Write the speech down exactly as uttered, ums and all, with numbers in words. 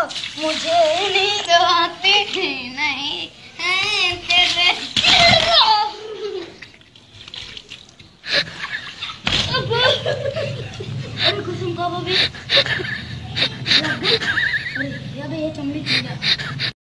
मुझे नींद आती नहीं है तेरे। अरे कुसुम का भी अरे ये चमड़ी